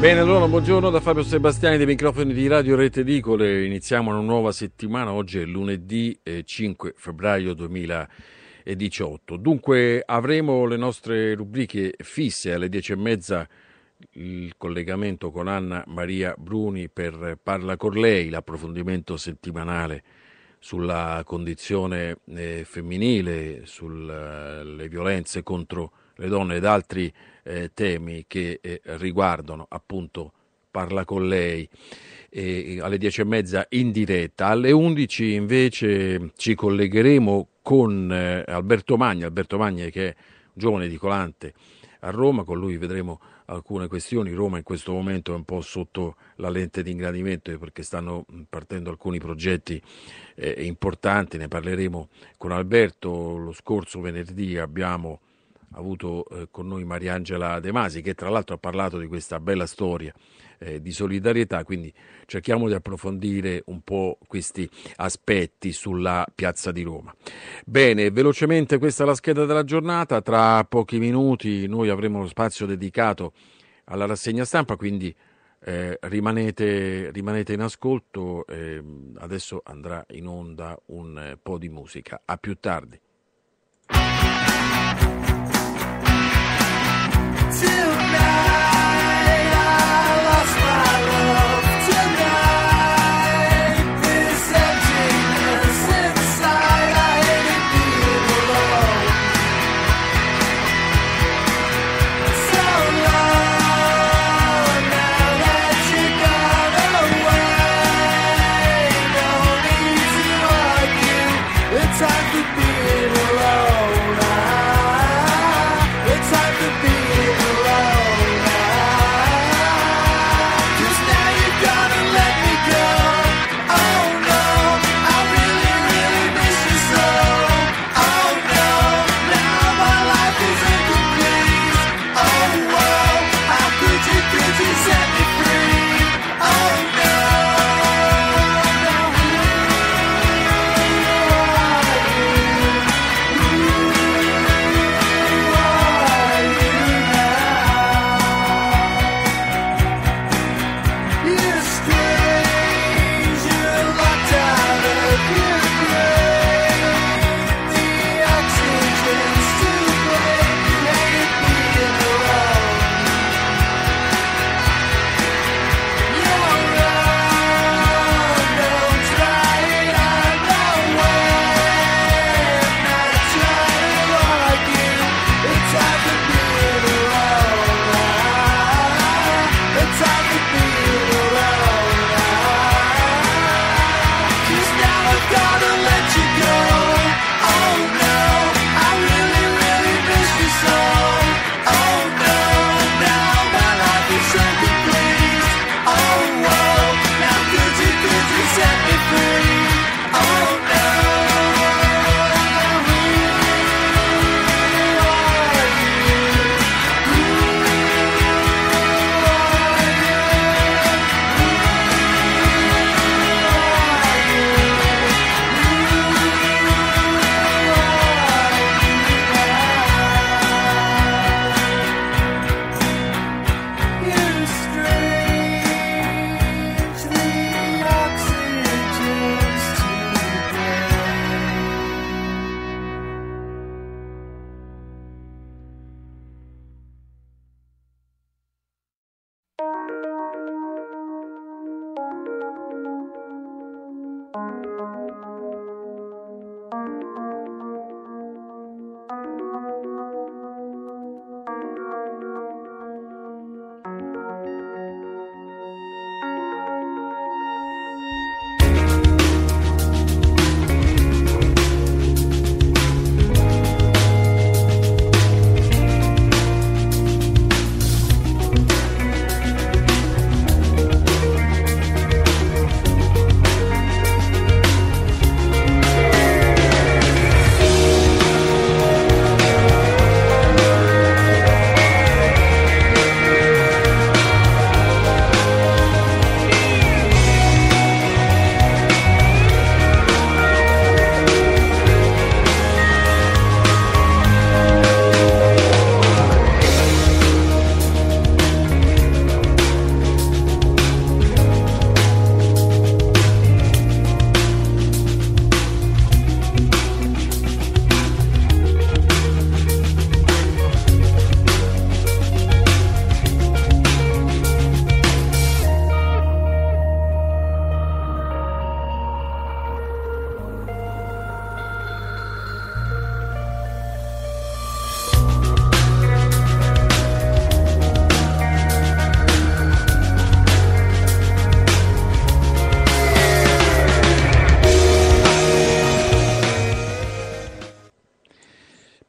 Bene, allora buongiorno da Fabio Sebastiani dei microfoni di Radio Rete Edicole. Iniziamo una nuova settimana, oggi è lunedì 5 febbraio 2018. Dunque avremo le nostre rubriche fisse alle 10:30, il collegamento con Anna Maria Bruni per Parla con lei, l'approfondimento settimanale sulla condizione femminile, sulle violenze contro le donne ed altri temi che riguardano appunto Parla con lei, alle 10:30 in diretta. Alle 11 invece ci collegheremo con Alberto Magni che è un giovane edicolante a Roma. Con lui vedremo alcune questioni. Roma in questo momento è un po' sotto la lente di ingrandimento perché stanno partendo alcuni progetti importanti, ne parleremo con Alberto. Lo scorso venerdì abbiamo avuto con noi Mariangela De Masi, che tra l'altro ha parlato di questa bella storia di solidarietà, quindi cerchiamo di approfondire un po' questi aspetti sulla piazza di Roma. Bene, velocemente questa è la scheda della giornata. Tra pochi minuti noi avremo lo spazio dedicato alla rassegna stampa, quindi rimanete in ascolto. Adesso andrà in onda un po' di musica. A più tardi.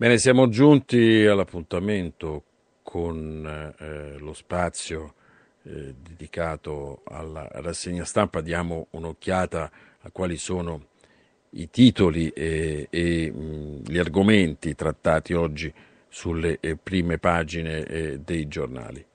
Bene, siamo giunti all'appuntamento con lo spazio dedicato alla rassegna stampa. Diamo un'occhiata a quali sono i titoli e gli argomenti trattati oggi sulle prime pagine dei giornali.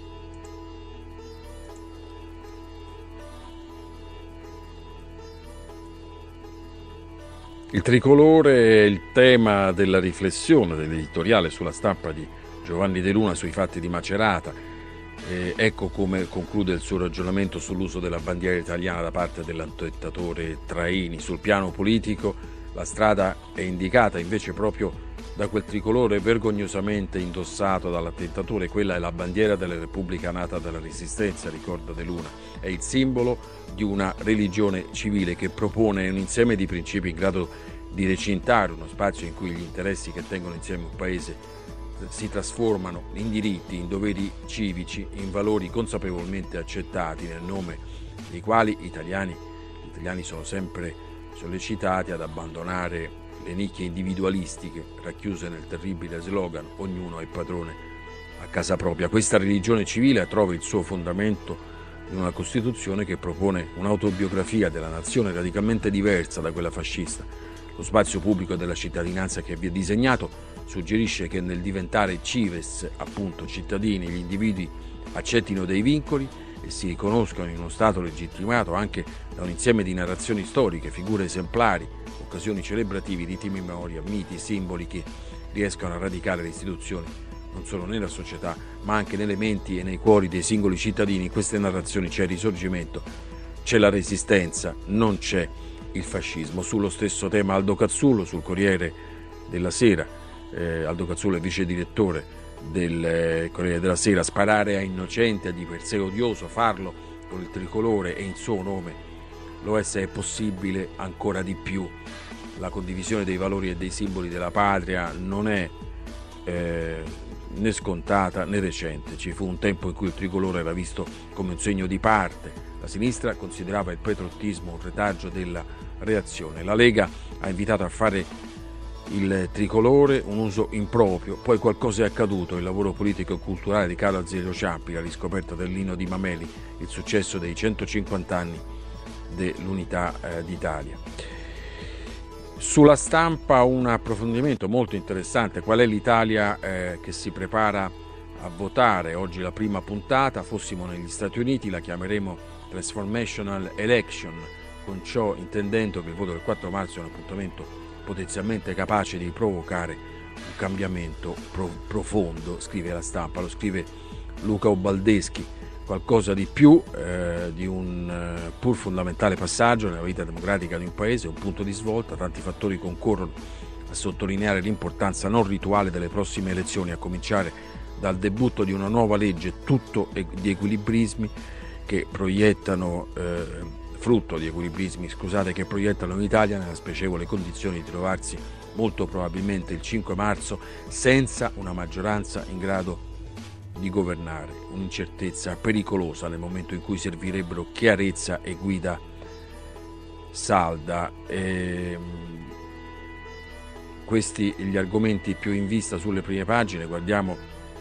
Il tricolore è il tema della riflessione dell'editoriale sulla stampa di Giovanni De Luna sui fatti di Macerata. Ecco come conclude il suo ragionamento sull'uso della bandiera italiana da parte dell'attentatore Traini. Sul piano politico la strada è indicata invece proprio da quel tricolore vergognosamente indossato dall'attentatore. Quella è la bandiera della Repubblica nata dalla Resistenza, ricorda De Luna. È il simbolo di una religione civile che propone un insieme di principi in grado di recintare uno spazio in cui gli interessi che tengono insieme un paese si trasformano in diritti, in doveri civici, in valori consapevolmente accettati, nel nome dei quali gli italiani sono sempre sollecitati ad abbandonare le nicchie individualistiche racchiuse nel terribile slogan "ognuno è padrone a casa propria". Questa religione civile trova il suo fondamento in una Costituzione che propone un'autobiografia della nazione radicalmente diversa da quella fascista. Lo spazio pubblico della cittadinanza che vi è disegnato suggerisce che nel diventare cives, appunto cittadini, gli individui accettino dei vincoli e si riconoscano in uno Stato legittimato anche da un insieme di narrazioni storiche, figure esemplari, occasioni celebrativi, riti di memoria, miti, simboli che riescano a radicare le istituzioni non solo nella società, ma anche nelle menti e nei cuori dei singoli cittadini. In queste narrazioni c'è il risorgimento, c'è la resistenza, non c'è il fascismo. Sullo stesso tema Aldo Cazzullo, sul Corriere della Sera, Aldo Cazzullo è vice direttore del Corriere della Sera: sparare a innocenti è di per sé odioso, farlo con il tricolore e in suo nome lo è, se è possibile, ancora di più. La condivisione dei valori e dei simboli della patria non è né scontata né recente. Ci fu un tempo in cui il tricolore era visto come un segno di parte. La sinistra considerava il patriottismo un retaggio della reazione. La Lega ha invitato a fare il tricolore un uso improprio. Poi qualcosa è accaduto: il lavoro politico e culturale di Carlo Azeglio Ciampi, la riscoperta dell'inno di Mameli, il successo dei 150 anni dell'Unità d'Italia. Sulla Stampa un approfondimento molto interessante: qual è l'Italia che si prepara a votare? Oggi la prima puntata. Fossimo negli Stati Uniti la chiameremo Transformational Election, con ciò intendendo che il voto del 4 marzo è un appuntamento potenzialmente capace di provocare un cambiamento profondo, scrive la Stampa. Lo scrive Luca Ubaldeschi. Qualcosa di più di un pur fondamentale passaggio nella vita democratica di un paese, un punto di svolta. Tanti fattori concorrono a sottolineare l'importanza non rituale delle prossime elezioni, a cominciare dal debutto di una nuova legge, tutto di equilibrismi che proiettano frutto di equilibrismi, che proiettano l'Italia nella spiacevole condizione di trovarsi molto probabilmente il 5 marzo senza una maggioranza in grado di governare, un'incertezza pericolosa nel momento in cui servirebbero chiarezza e guida salda. Questi gli argomenti più in vista sulle prime pagine. Guardiamo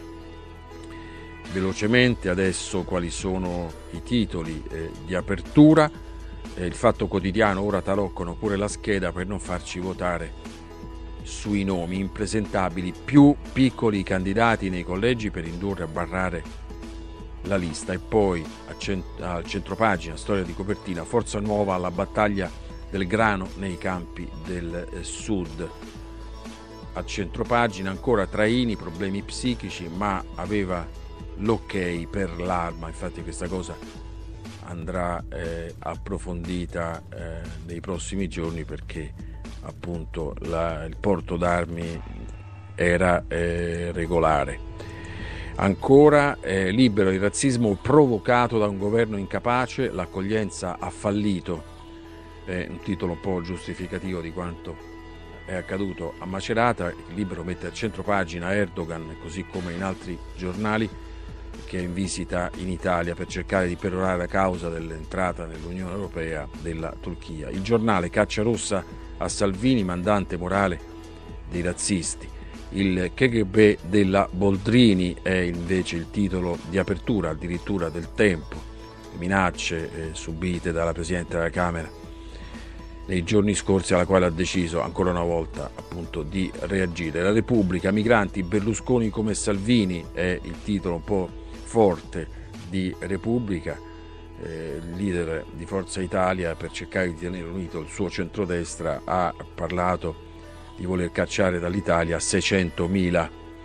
velocemente adesso quali sono i titoli di apertura. Il Fatto Quotidiano: ora taroccono pure la scheda per non farci votare sui nomi impresentabili, più piccoli i candidati nei collegi per indurre a barrare la lista. E poi al centropagina, storia di copertina: Forza Nuova alla battaglia del grano nei campi del sud. A centropagina ancora Traini, problemi psichici ma aveva l'ok per l'arma. Infatti questa cosa andrà approfondita nei prossimi giorni, perché appunto il porto d'armi era regolare. Ancora Libero: il razzismo provocato da un governo incapace, l'accoglienza ha fallito. Un titolo un po' giustificativo di quanto è accaduto a Macerata. Il Libero mette a centropagina Erdogan, così come in altri giornali, che è in visita in Italia per cercare di perorare la causa dell'entrata nell'Unione Europea della Turchia. Il Giornale: caccia rossa a Salvini, mandante morale dei razzisti. Il KGB della Boldrini è invece il titolo di apertura addirittura del Tempo, le minacce subite dalla Presidente della Camera nei giorni scorsi, alla quale ha deciso ancora una volta appunto di reagire. La Repubblica, migranti, Berlusconi come Salvini è il titolo un po' forte di Repubblica. Il leader di Forza Italia, per cercare di tenere unito il suo centrodestra, ha parlato di voler cacciare dall'Italia 600.000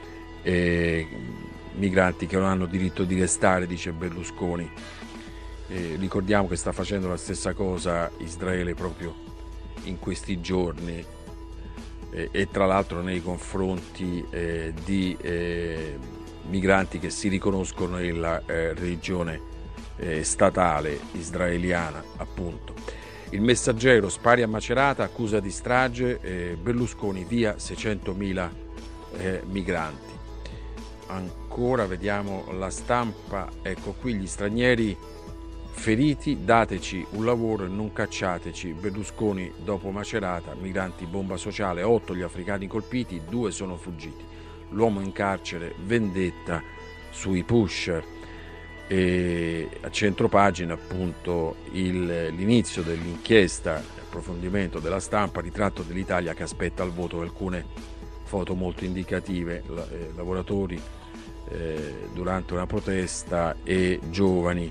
migranti che non hanno diritto di restare, dice Berlusconi. Ricordiamo che sta facendo la stessa cosa Israele proprio in questi giorni e tra l'altro nei confronti di migranti che si riconoscono nella religione statale israeliana, appunto. Il Messaggero, spari a Macerata, accusa di strage, Berlusconi via 600.000 migranti. Ancora vediamo La Stampa, ecco qui: gli stranieri feriti, dateci un lavoro e non cacciateci. Berlusconi dopo Macerata, migranti bomba sociale, 8 gli africani colpiti, 2 sono fuggiti. L'uomo in carcere, vendetta sui pusher. E a centropagina appunto l'inizio dell'inchiesta, approfondimento della Stampa, ritratto dell'Italia che aspetta il voto, alcune foto molto indicative, lavoratori durante una protesta e giovani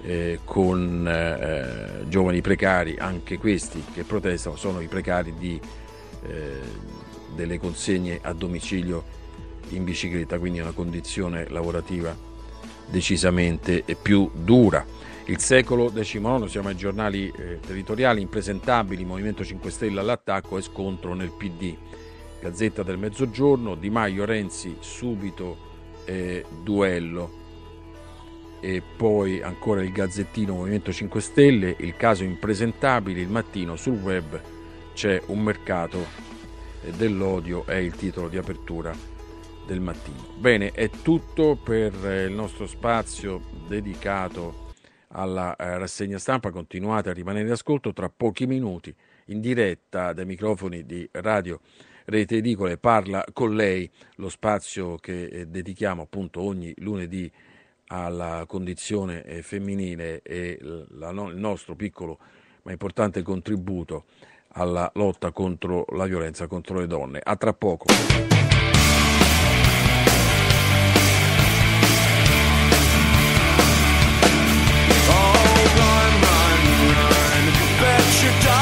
con giovani precari, anche questi che protestano sono i precari delle consegne a domicilio in bicicletta, quindi una condizione lavorativa decisamente più dura. Il Secolo XIX, siamo ai giornali territoriali, impresentabili, Movimento 5 Stelle all'attacco e scontro nel PD. Gazzetta del Mezzogiorno, Di Maio, Renzi, subito duello. E poi ancora il Gazzettino, Movimento 5 Stelle, il caso impresentabile, Il Mattino, sul web c'è un mercato dell'odio, è il titolo di apertura del Mattino. Bene, è tutto per il nostro spazio dedicato alla rassegna stampa. Continuate a rimanere in ascolto. Tra pochi minuti in diretta dai microfoni di Radio Rete Edicole Parla con lei, lo spazio che dedichiamo appunto ogni lunedì alla condizione femminile e il nostro piccolo ma importante contributo alla lotta contro la violenza contro le donne. A tra poco. Bet your